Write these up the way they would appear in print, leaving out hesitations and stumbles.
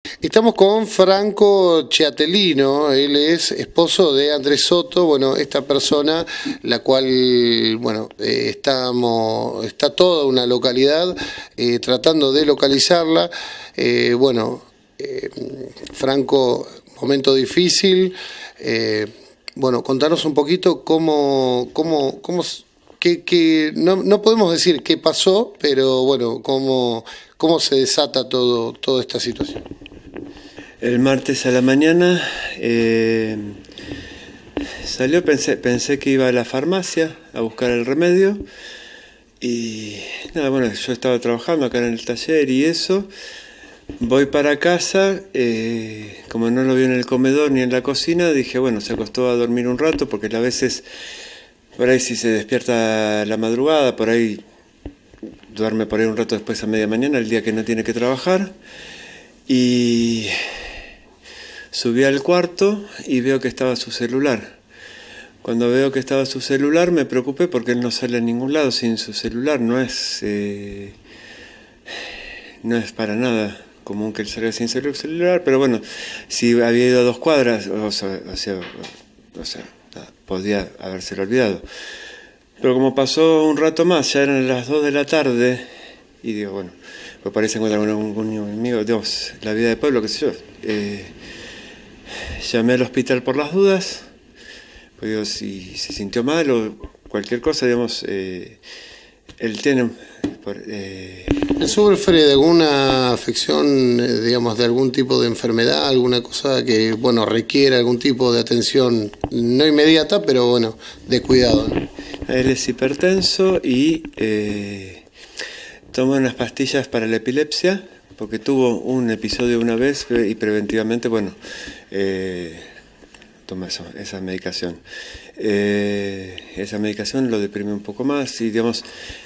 Estamos con Franco Chiatellino, él es esposo de Andrés Soto, bueno, esta persona, la cual, bueno, está toda una localidad tratando de localizarla. Bueno, Franco, momento difícil. Bueno, contanos un poquito no podemos decir qué pasó, pero bueno, cómo se desata toda esta situación. El martes a la mañana salió, pensé que iba a la farmacia a buscar el remedio y nada, bueno, yo estaba trabajando acá en el taller y eso, voy para casa, como no lo vi en el comedor ni en la cocina, dije, bueno, se acostó a dormir un rato porque a veces, por ahí si se despierta a la madrugada, por ahí duerme por ahí un rato después a media mañana, el día que no tiene que trabajar, y subí al cuarto y veo que estaba su celular. Cuando veo que estaba su celular me preocupé porque él no sale a ningún lado sin su celular. No es para nada común que él salga sin celular, pero bueno, si había ido a 2 cuadras, o sea, podía habérselo olvidado. Pero como pasó un rato más, ya eran las 2 de la tarde, y digo, bueno, pues parece encontrar algún amigo, Dios, la vida de pueblo, qué sé yo. Llamé al hospital por las dudas, pues digo, si se sintió mal o cualquier cosa, digamos, él tiene... ¿Él sufre de alguna afección, digamos, de algún tipo de enfermedad, alguna cosa que, bueno, requiere algún tipo de atención, no inmediata, pero bueno, de cuidado, ¿no? Él es hipertenso y toma unas pastillas para la epilepsia, porque tuvo un episodio una vez y preventivamente, bueno, toma esa medicación. Esa medicación lo deprime un poco más y, digamos,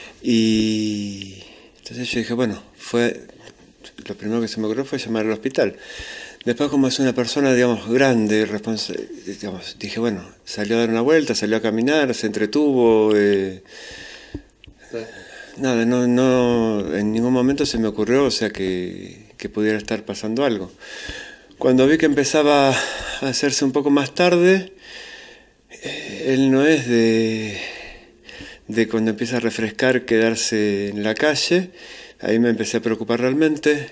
y entonces yo dije, bueno, lo primero que se me ocurrió fue llamar al hospital. Después, como es una persona, digamos, grande, digamos, dije, bueno, salió a dar una vuelta, salió a caminar, se entretuvo. Nada, no, en ningún momento se me ocurrió, o sea, que pudiera estar pasando algo. Cuando vi que empezaba a hacerse un poco más tarde, él no es de cuando empieza a refrescar quedarse en la calle. Ahí me empecé a preocupar realmente.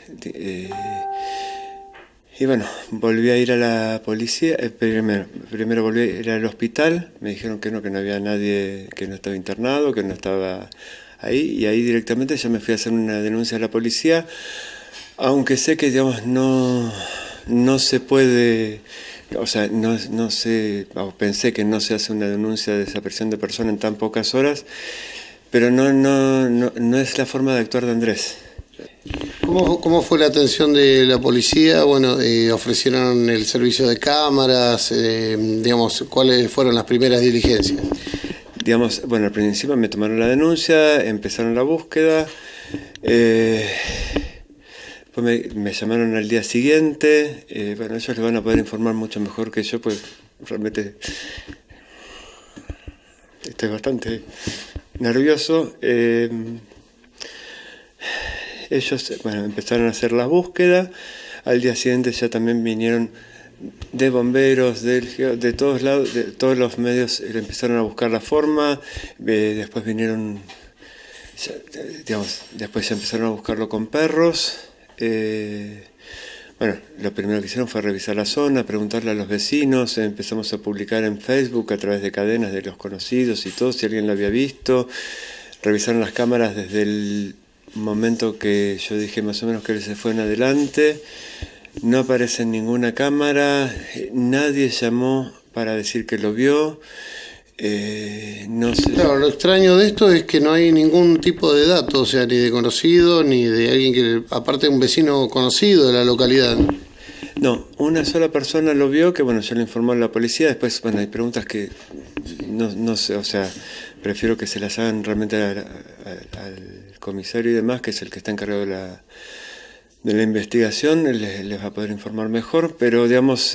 Y bueno, volví a ir a la policía, primero volví a ir al hospital, me dijeron que no había nadie, que no estaba internado, que no estaba ahí, y ahí directamente ya me fui a hacer una denuncia a la policía, aunque sé que, digamos, no se puede, o sea, no sé, pensé que no se hace una denuncia de desaparición de persona en tan pocas horas, pero no es la forma de actuar de Andrés. ¿Cómo fue la atención de la policía? Bueno, ofrecieron el servicio de cámaras, digamos, ¿cuáles fueron las primeras diligencias? Digamos, bueno, al principio me tomaron la denuncia, empezaron la búsqueda, después me llamaron al día siguiente, bueno, ellos les van a poder informar mucho mejor que yo, pues realmente estoy bastante nervioso. Ellos, bueno, empezaron a hacer la búsqueda, al día siguiente ya también vinieron de bomberos, de todos lados, de todos los medios empezaron a buscar la forma, después vinieron, digamos, después ya empezaron a buscarlo con perros. Bueno, lo primero que hicieron fue revisar la zona, preguntarle a los vecinos, empezamos a publicar en Facebook a través de cadenas de los conocidos y todo, si alguien lo había visto, revisaron las cámaras desde el momento que yo dije más o menos que él se fue en adelante, no aparece en ninguna cámara, nadie llamó para decir que lo vio, no sé. Claro, lo extraño de esto es que no hay ningún tipo de dato, o sea, ni de conocido, ni de alguien que, aparte de un vecino conocido de la localidad. No, una sola persona lo vio, que bueno, ya lo informó a la policía, después, bueno, hay preguntas que no sé, o sea, prefiero que se las hagan realmente al comisario y demás, que es el que está encargado de la investigación, les va a poder informar mejor, pero digamos,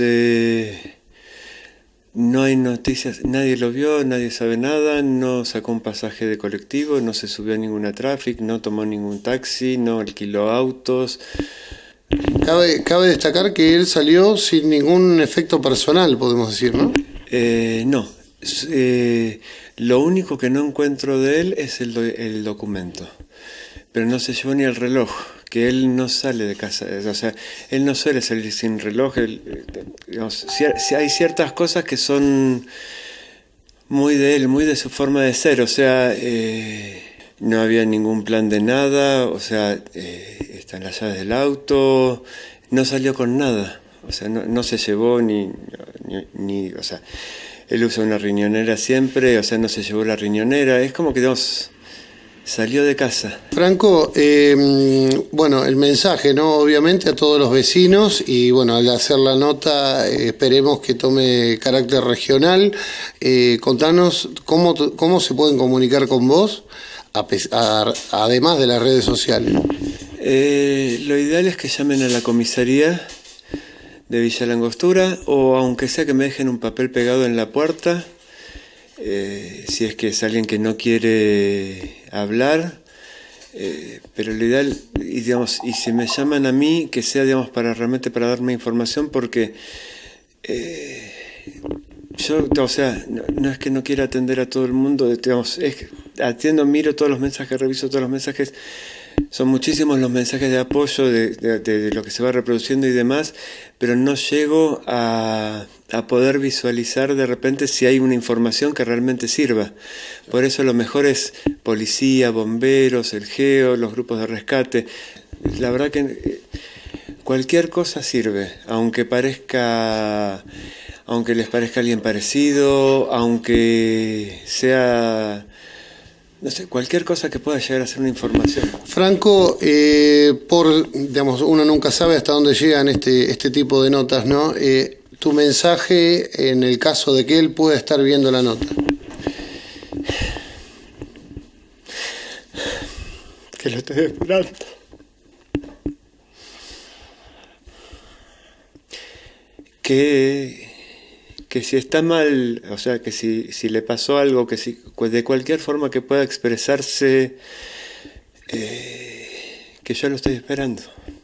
no hay noticias, nadie lo vio, nadie sabe nada, no sacó un pasaje de colectivo, no se subió a ninguna Traffic, no tomó ningún taxi, no alquiló autos, Cabe destacar que él salió sin ningún efecto personal, podemos decir, ¿no? No. Lo único que no encuentro de él es el documento. Pero no se llevó ni el reloj, que él no sale de casa. O sea, él no suele salir sin reloj. Digamos, si hay ciertas cosas que son muy de él, muy de su forma de ser. O sea, no había ningún plan de nada. O sea, están las llaves del auto. No salió con nada. O sea, no se llevó ni o sea, él usa una riñonera siempre, o sea, no se llevó la riñonera. Es como que, digamos, salió de casa. Franco, bueno, el mensaje, ¿no? Obviamente a todos los vecinos y bueno, al hacer la nota esperemos que tome carácter regional. Contanos cómo se pueden comunicar con vos, además de las redes sociales. Lo ideal es que llamen a la comisaría de Villa Langostura, o aunque sea que me dejen un papel pegado en la puerta, si es que es alguien que no quiere hablar, pero lo ideal, y, digamos, y si me llaman a mí, que sea, digamos, realmente para darme información, porque yo, o sea, no es que no quiera atender a todo el mundo, digamos, es que atiendo, miro todos los mensajes, reviso todos los mensajes. Son muchísimos los mensajes de apoyo de lo que se va reproduciendo y demás, pero no llego a poder visualizar de repente si hay una información que realmente sirva. Por eso lo mejor es policía, bomberos, el GEO, los grupos de rescate. La verdad que cualquier cosa sirve, aunque les parezca alguien parecido, aunque sea... No sé, cualquier cosa que pueda llegar a ser una información. Franco, digamos, uno nunca sabe hasta dónde llegan este tipo de notas, ¿no? Tu mensaje en el caso de que él pueda estar viendo la nota. Que lo estoy esperando. Que si está mal, o sea, que si le pasó algo, que si de cualquier forma que pueda expresarse, que yo lo estoy esperando.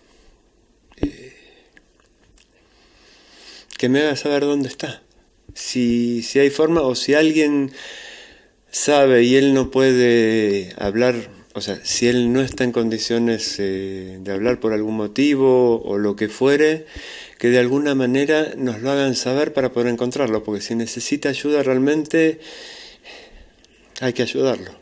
Que me haga saber dónde está. Si hay forma, o si alguien sabe y él no puede hablar, o sea, si él no está en condiciones de hablar por algún motivo o lo que fuere, que de alguna manera nos lo hagan saber para poder encontrarlo, porque si necesita ayuda realmente hay que ayudarlo.